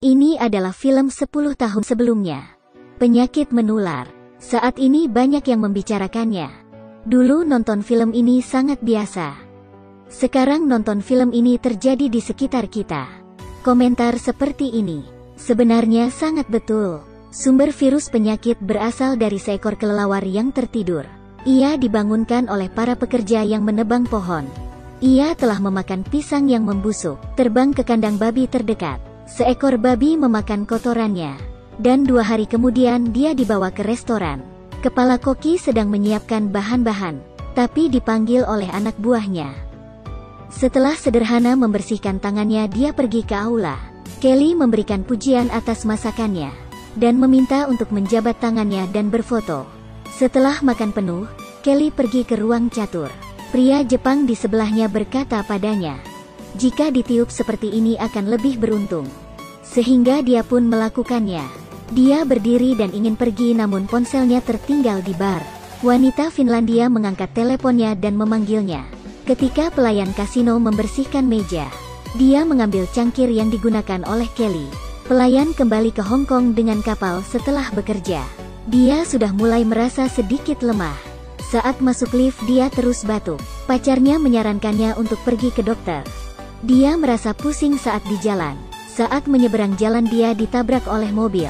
Ini adalah film 10 tahun sebelumnya. Penyakit menular. Saat ini banyak yang membicarakannya. Dulu nonton film ini sangat biasa. Sekarang nonton film ini terjadi di sekitar kita. Komentar seperti ini. Sebenarnya sangat betul. Sumber virus penyakit berasal dari seekor kelelawar yang tertidur. Ia dibangunkan oleh para pekerja yang menebang pohon. Ia telah memakan pisang yang membusuk, terbang ke kandang babi terdekat. Seekor babi memakan kotorannya. Dan 2 hari kemudian dia dibawa ke restoran. Kepala koki sedang menyiapkan bahan-bahan, tapi dipanggil oleh anak buahnya. Setelah sederhana membersihkan tangannya, dia pergi ke aula. Kelly memberikan pujian atas masakannya, dan meminta untuk menjabat tangannya dan berfoto. Setelah makan penuh, Kelly pergi ke ruang catur. Pria Jepang di sebelahnya berkata padanya, "Jika ditiup seperti ini akan lebih beruntung." Sehingga dia pun melakukannya. Dia berdiri dan ingin pergi, namun ponselnya tertinggal di bar. Wanita Finlandia mengangkat teleponnya dan memanggilnya. Ketika pelayan kasino membersihkan meja, dia mengambil cangkir yang digunakan oleh Kelly. Pelayan kembali ke Hong Kong dengan kapal setelah bekerja. Dia sudah mulai merasa sedikit lemah. Saat masuk lift dia terus batuk. Pacarnya menyarankannya untuk pergi ke dokter. Dia merasa pusing saat di jalan. Saat menyeberang jalan dia ditabrak oleh mobil.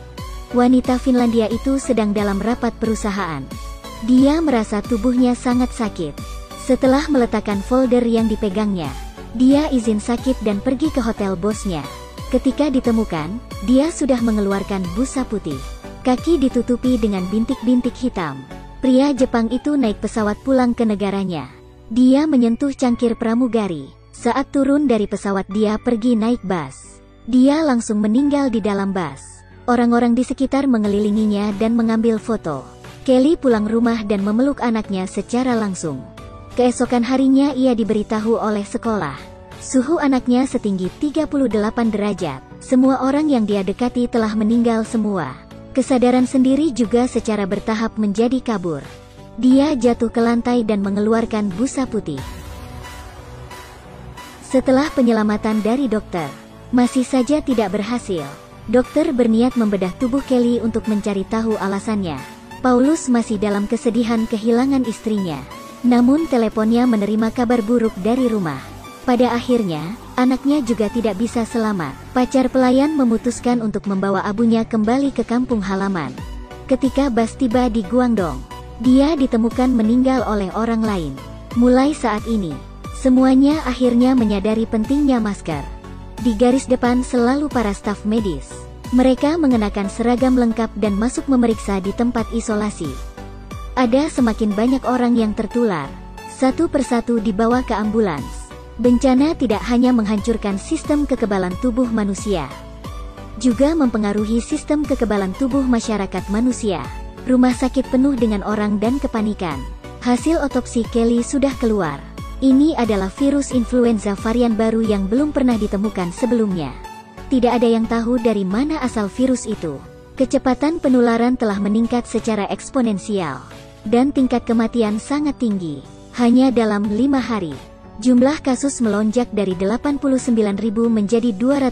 Wanita Finlandia itu sedang dalam rapat perusahaan. Dia merasa tubuhnya sangat sakit. Setelah meletakkan folder yang dipegangnya, dia izin sakit dan pergi ke hotel bosnya. Ketika ditemukan, dia sudah mengeluarkan busa putih. Kaki ditutupi dengan bintik-bintik hitam. Pria Jepang itu naik pesawat pulang ke negaranya. Dia menyentuh cangkir pramugari. Saat turun dari pesawat dia pergi naik bus. Dia langsung meninggal di dalam bus. Orang-orang di sekitar mengelilinginya dan mengambil foto. Kelly pulang rumah dan memeluk anaknya secara langsung. Keesokan harinya ia diberitahu oleh sekolah. Suhu anaknya setinggi 38 derajat. Semua orang yang dia dekati telah meninggal semua. Kesadaran sendiri juga secara bertahap menjadi kabur. Dia jatuh ke lantai dan mengeluarkan busa putih. Setelah penyelamatan dari dokter, masih saja tidak berhasil. Dokter berniat membedah tubuh Kelly untuk mencari tahu alasannya. Paulus masih dalam kesedihan kehilangan istrinya. Namun teleponnya menerima kabar buruk dari rumah. Pada akhirnya, anaknya juga tidak bisa selamat. Pacar pelayan memutuskan untuk membawa abunya kembali ke kampung halaman. Ketika bus tiba di Guangdong, dia ditemukan meninggal oleh orang lain. Mulai saat ini, semuanya akhirnya menyadari pentingnya masker. Di garis depan selalu para staf medis. Mereka mengenakan seragam lengkap dan masuk memeriksa di tempat isolasi. Ada semakin banyak orang yang tertular. Satu persatu dibawa ke ambulans. Bencana tidak hanya menghancurkan sistem kekebalan tubuh manusia, juga mempengaruhi sistem kekebalan tubuh masyarakat manusia. Rumah sakit penuh dengan orang dan kepanikan. Hasil otopsi Kelly sudah keluar. Ini adalah virus influenza varian baru yang belum pernah ditemukan sebelumnya. Tidak ada yang tahu dari mana asal virus itu. Kecepatan penularan telah meningkat secara eksponensial. Dan tingkat kematian sangat tinggi. Hanya dalam 5 hari, jumlah kasus melonjak dari 89.000 menjadi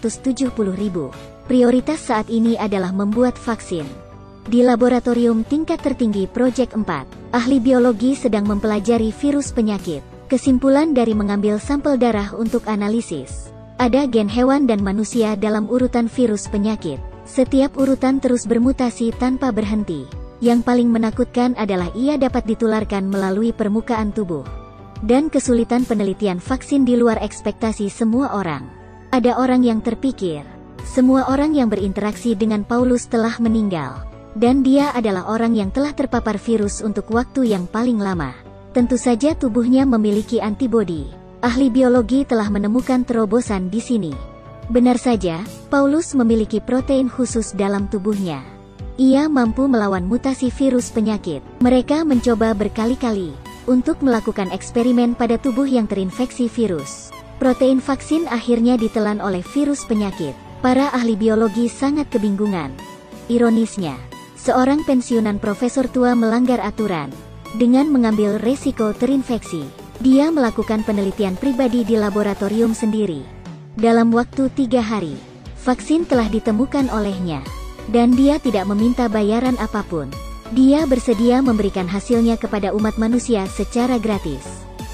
270.000. Prioritas saat ini adalah membuat vaksin. Di laboratorium tingkat tertinggi Project 4, ahli biologi sedang mempelajari virus penyakit. Kesimpulan dari mengambil sampel darah untuk analisis. Ada gen hewan dan manusia dalam urutan virus penyakit. Setiap urutan terus bermutasi tanpa berhenti. Yang paling menakutkan adalah ia dapat ditularkan melalui permukaan tubuh. Dan kesulitan penelitian vaksin di luar ekspektasi semua orang. Ada orang yang terpikir, semua orang yang berinteraksi dengan Paulus telah meninggal. Dan dia adalah orang yang telah terpapar virus untuk waktu yang paling lama. Tentu saja tubuhnya memiliki antibodi. Ahli biologi telah menemukan terobosan di sini. Benar saja, Paulus memiliki protein khusus dalam tubuhnya. Ia mampu melawan mutasi virus penyakit. Mereka mencoba berkali-kali untuk melakukan eksperimen pada tubuh yang terinfeksi virus. Protein vaksin akhirnya ditelan oleh virus penyakit. Para ahli biologi sangat kebingungan. Ironisnya, seorang pensiunan profesor tua melanggar aturan. Dengan mengambil resiko terinfeksi, dia melakukan penelitian pribadi di laboratorium sendiri. Dalam waktu 3 hari, Vaksin telah ditemukan olehnya, dan dia tidak meminta bayaran apapun. Dia bersedia memberikan hasilnya kepada umat manusia secara gratis.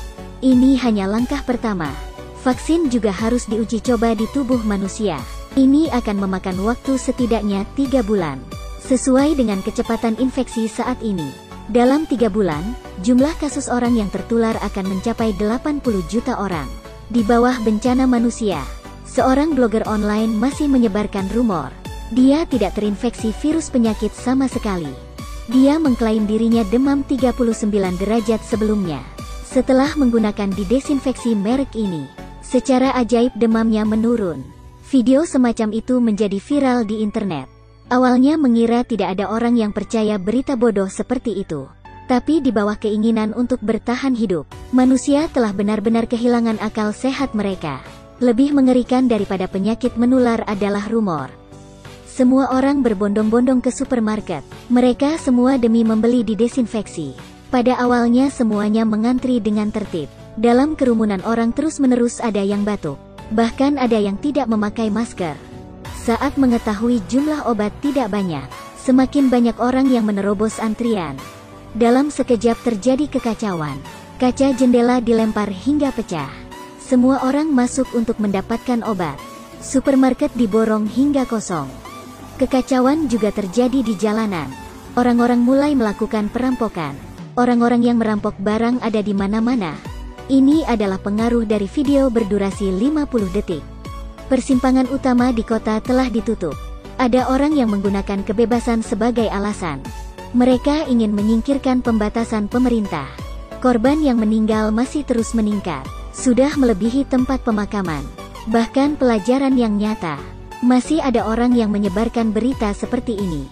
Ini hanya langkah pertama. Vaksin juga harus diuji coba di tubuh manusia. Ini akan memakan waktu setidaknya 3 bulan. Sesuai dengan kecepatan infeksi saat ini, dalam 3 bulan, jumlah kasus orang yang tertular akan mencapai 80 juta orang. Di bawah bencana manusia, seorang blogger online masih menyebarkan rumor. Dia tidak terinfeksi virus penyakit sama sekali. Dia mengklaim dirinya demam 39 derajat sebelumnya. Setelah menggunakan didesinfeksi merek ini, secara ajaib demamnya menurun. Video semacam itu menjadi viral di internet. Awalnya mengira tidak ada orang yang percaya berita bodoh seperti itu. Tapi di bawah keinginan untuk bertahan hidup, manusia telah benar-benar kehilangan akal sehat mereka. Lebih mengerikan daripada penyakit menular adalah rumor. Semua orang berbondong-bondong ke supermarket. Mereka semua demi membeli didesinfeksi. Pada awalnya semuanya mengantri dengan tertib. Dalam kerumunan orang terus-menerus ada yang batuk. Bahkan ada yang tidak memakai masker. Saat mengetahui jumlah obat tidak banyak, semakin banyak orang yang menerobos antrian. Dalam sekejap terjadi kekacauan. Kaca jendela dilempar hingga pecah. Semua orang masuk untuk mendapatkan obat. Supermarket diborong hingga kosong. Kekacauan juga terjadi di jalanan. Orang-orang mulai melakukan perampokan. Orang-orang yang merampok barang ada di mana-mana. Ini adalah pengaruh dari video berdurasi 50 detik. Persimpangan utama di kota telah ditutup. Ada orang yang menggunakan kebebasan sebagai alasan. Mereka ingin menyingkirkan pembatasan pemerintah. Korban yang meninggal masih terus meningkat. Sudah melebihi tempat pemakaman. Bahkan pelajaran yang nyata. Masih ada orang yang menyebarkan berita seperti ini.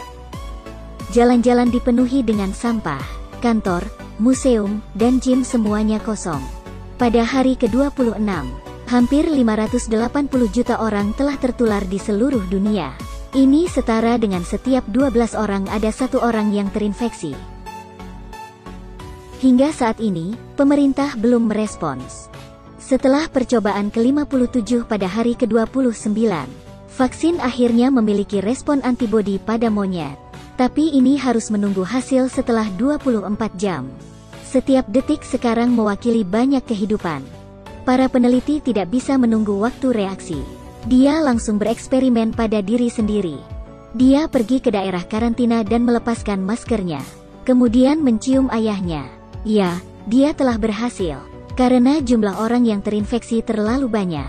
Jalan-jalan dipenuhi dengan sampah. Kantor, museum, dan gym semuanya kosong. Pada hari ke-26, hampir 580 juta orang telah tertular di seluruh dunia. Ini setara dengan setiap 12 orang ada 1 orang yang terinfeksi. Hingga saat ini, pemerintah belum merespons. Setelah percobaan ke-57 pada hari ke-29, vaksin akhirnya memiliki respon antibodi pada monyet. Tapi ini harus menunggu hasil setelah 24 jam. Setiap detik sekarang mewakili banyak kehidupan. Para peneliti tidak bisa menunggu waktu reaksi. Dia langsung bereksperimen pada diri sendiri. Dia pergi ke daerah karantina dan melepaskan maskernya. Kemudian mencium ayahnya. Ya, dia telah berhasil. Karena jumlah orang yang terinfeksi terlalu banyak.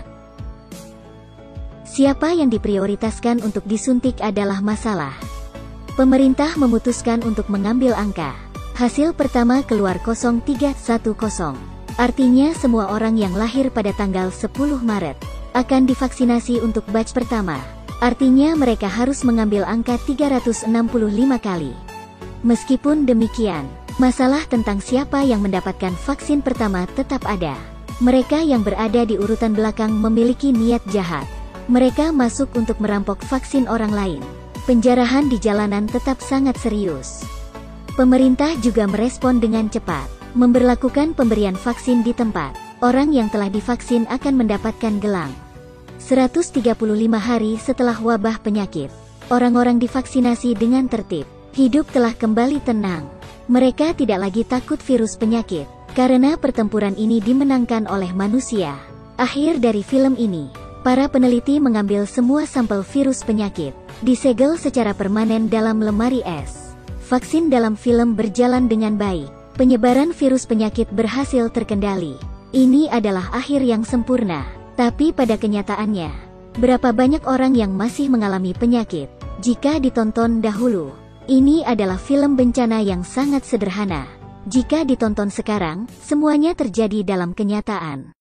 Siapa yang diprioritaskan untuk disuntik adalah masalah. Pemerintah memutuskan untuk mengambil angka. Hasil pertama keluar 0310. Artinya semua orang yang lahir pada tanggal 10 Maret akan divaksinasi untuk batch pertama. Artinya mereka harus mengambil angka 365 kali. Meskipun demikian, masalah tentang siapa yang mendapatkan vaksin pertama tetap ada. Mereka yang berada di urutan belakang memiliki niat jahat. Mereka masuk untuk merampok vaksin orang lain. Penjarahan di jalanan tetap sangat serius. Pemerintah juga merespon dengan cepat, memberlakukan pemberian vaksin di tempat. Orang yang telah divaksin akan mendapatkan gelang. 135 hari setelah wabah penyakit, orang-orang divaksinasi dengan tertib. Hidup telah kembali tenang. Mereka tidak lagi takut virus penyakit, karena pertempuran ini dimenangkan oleh manusia. Akhir dari film ini, para peneliti mengambil semua sampel virus penyakit, disegel secara permanen dalam lemari es. Vaksin dalam film berjalan dengan baik. Penyebaran virus penyakit berhasil terkendali. Ini adalah akhir yang sempurna. Tapi pada kenyataannya, berapa banyak orang yang masih mengalami penyakit? Jika ditonton dahulu, ini adalah film bencana yang sangat sederhana. Jika ditonton sekarang, semuanya terjadi dalam kenyataan.